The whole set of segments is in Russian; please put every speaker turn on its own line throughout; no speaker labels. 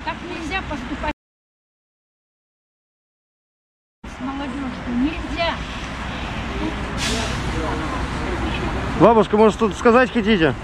Так нельзя поступать с молодежью. Нельзя.
Бабушка, может, что-то сказать хотите?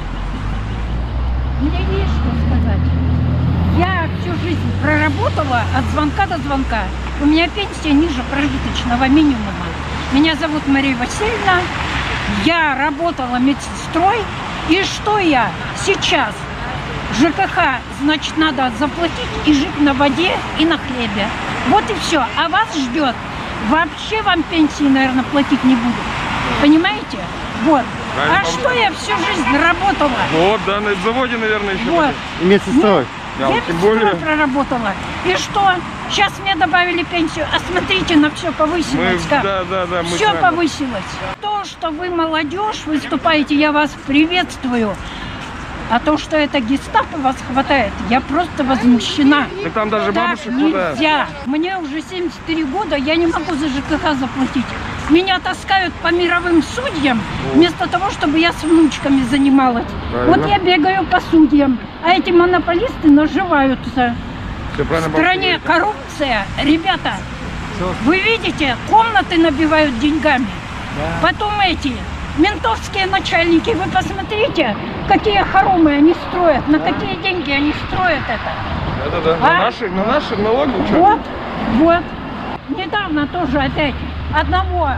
Мне есть что сказать. Я всю жизнь проработала от звонка до звонка. У меня пенсия ниже прожиточного минимума. Меня зовут Мария Васильевна. Я работала медсестрой. И что я сейчас? ЖКХ, значит, надо заплатить и жить на воде и на хлебе. Вот и все. А вас ждет. Вообще вам пенсии, наверное, платить не будут. Понимаете? Вот. А что я всю жизнь работала?
Вот, да, на заводе, наверное, еще.
Вот.
И медсестрой.
Я медсестрой проработала. И что? Сейчас мне добавили пенсию. А смотрите, на все повысилось. Все повысилось. То, что вы молодежь выступаете, я вас приветствую. А то, что это гестапо вас хватает, я просто возмущена.
Так там даже бабушек
нельзя.
хватает.
Мне уже 73 года, я не могу за ЖКХ заплатить. Меня таскают по мировым судьям, вместо того, чтобы я с внучками занималась.
Правильно.
Вот я бегаю по судьям, а эти монополисты наживаются.
Все правильно,
в стране коррупция. Ребята, вы видите, комнаты набивают деньгами. Да. Потом эти ментовские начальники, вы посмотрите, какие хоромы они строят, на какие деньги они строят это.
Это да. На наши налоги.
Вот. Недавно тоже опять одного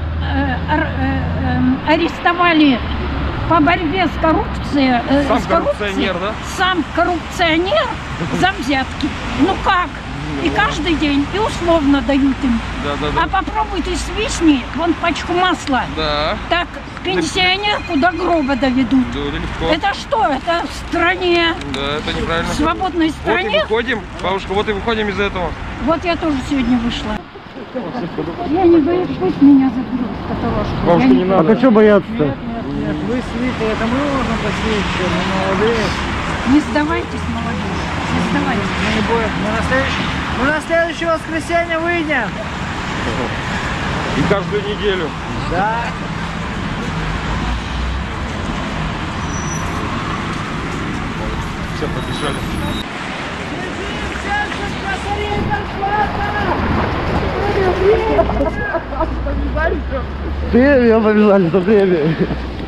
арестовали по борьбе с коррупцией.
Сам коррупционер, да?
Сам коррупционер за взятки. Ну как? И каждый день, и условно дают им.
Да.
А попробуй ты свистни, вон пачку масла.
Да.
Так пенсионерку до гроба доведут.
Да, легко.
Это что? Это в стране.
Да, это неправильно.
В свободной стране.
Вот и выходим, бабушка, вот и выходим из этого.
Вот я тоже сегодня вышла. Я не боюсь, пусть меня заберут в каталожку.
Бабушка, не надо.
А что бояться-то?
Нет, вы свиты, это мы можем посвятить, мы молодые.
Не сдавайтесь, молодежь, не сдавайтесь.
Мы не боимся. Мы на следующее воскресенье выйдем.
И каждую неделю.
Да.
Все, побежали.
Побежали, побежали, побежали.